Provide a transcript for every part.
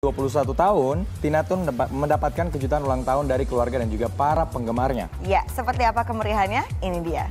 21 tahun, Tina Tun mendapatkan kejutan ulang tahun dari keluarga dan juga para penggemarnya. Ya, seperti apa kemeriahannya? Ini dia.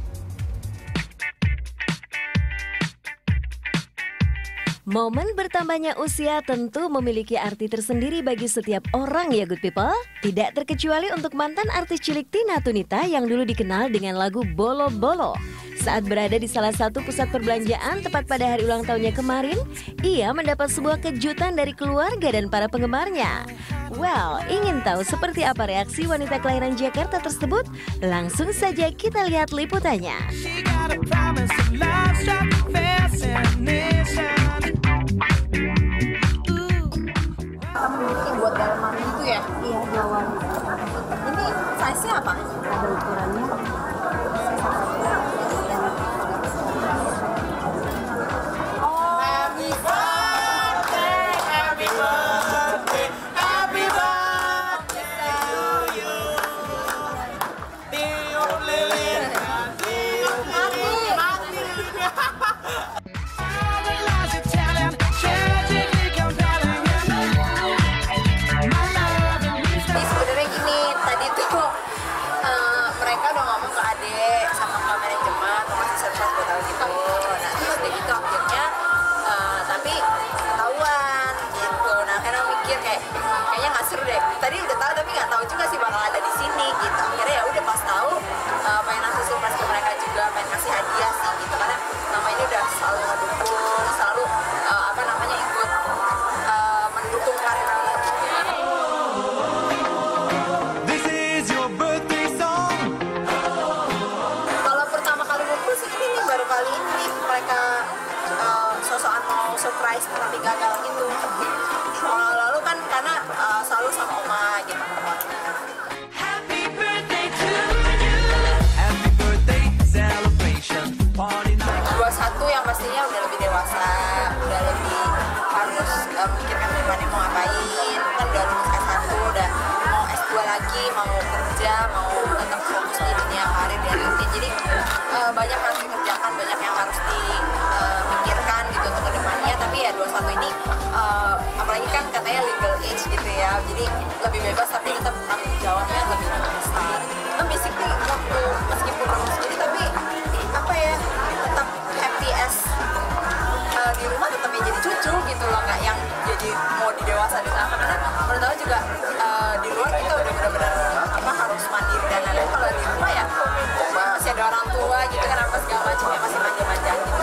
Momen bertambahnya usia tentu memiliki arti tersendiri bagi setiap orang ya good people. Tidak terkecuali untuk mantan artis cilik Tina Tunita yang dulu dikenal dengan lagu Bolo Bolo. Saat berada di salah satu pusat perbelanjaan tepat pada hari ulang tahunnya kemarin, ia mendapat sebuah kejutan dari keluarga dan para penggemarnya. Well, ingin tahu seperti apa reaksi wanita kelahiran Jakarta tersebut? Langsung saja kita lihat liputannya. Ini buat dalaman gitu ya? Iya, dalaman. Ini size-nya apa? Ada ukurannya. Kayaknya nggak seru deh. Tadi udah tahu tapi nggak tahu juga sih bakal ada di sini gitu. Akhirnya ya udah pas tahu pengen ngasih surprise ke mereka juga, pengen ngasih hadiah sih gitu. Karena nama ini udah selalu ngedukung, selalu ikut mendukung karir aku. This is your birthday song. Kalau pertama kali ngumpul sih ini nih, baru kali ini mereka sosokan mau surprise tapi gagal gitu. Lalu kan karena selalu sama oma gitu. Happy birthday to you. Happy birthday celebration party night. 21 yang pastinya udah lebih dewasa, udah lebih harus memikirkan depannya mau ngapain. Kan udah lulus S1, udah mau S2 lagi, mau kerja, mau tetap fokus di dunia karir dan rutin. Jadi banyak yang harus dikerjakan, banyak yang harus dipikirkan gitu untuk kedepannya. Tapi ya 21 ini apalagi kan katanya legal age gitu ya, jadi lebih bebas tapi tetap tanggung jawabnya lebih besar. Itu basically waktu meskipun lulus jadi tapi apa ya, tetap happy as di rumah tetap jadi cucu gitu loh, nggak yang jadi mau di dewasa di sana. Karena menurut aku juga di luar kita udah benar-benar harus mandiri dan lain-lain. Kalau di rumah ya masih ada orang tua gitu kan, apa segala macam ya masih manja-manja gitu.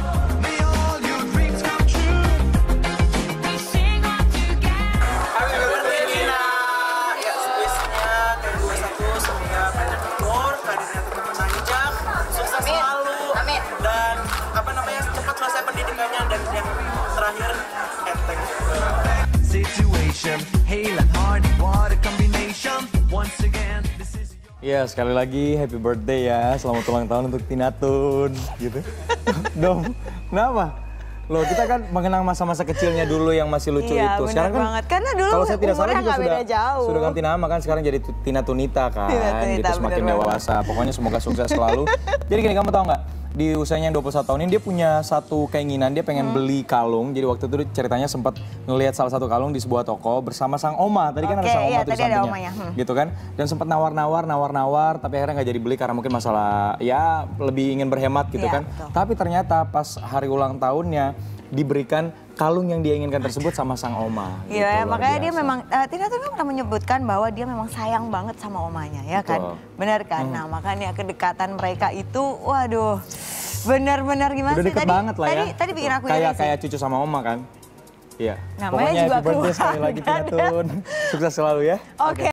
Ya, sekali lagi happy birthday ya. Selamat ulang tahun untuk Tina Tun gitu. Dom, kenapa? Loh, kita kan mengenang masa-masa kecilnya dulu yang masih lucu iya, itu. Sekarang kan banget. Karena dulu kalau saya tidak salah juga sudah ganti nama kan, sekarang jadi Tina Tunita kan. Gitu semakin dewasa. Pokoknya semoga sukses selalu. Jadi gini, kamu tahu nggak? Di usianya 21 tahun ini dia punya satu keinginan, dia pengen beli kalung. Jadi waktu itu ceritanya sempat ngelihat salah satu kalung di sebuah toko bersama sang oma. Tadi kan ada sang oma tuh di sampingnya. Gitu kan. Dan sempat nawar-nawar, tapi akhirnya nggak jadi beli karena mungkin masalah ya lebih ingin berhemat gitu kan. Betul. Tapi ternyata pas hari ulang tahunnya diberikan kalung yang dia inginkan tersebut sama sang oma. Iya, gitu, makanya dia memang, Tina Tun pernah menyebutkan bahwa dia memang sayang banget sama omanya, ya kan? Benar kan? Nah, makanya kedekatan mereka itu, waduh, benar-benar gimana udah sih? Deket banget lah ya. Tadi bikin aku kayak cucu sama oma kan? Iya. Namanya Pokoknya juga happy birthday sekali lagi Tina Tun. Sukses selalu ya. Oke.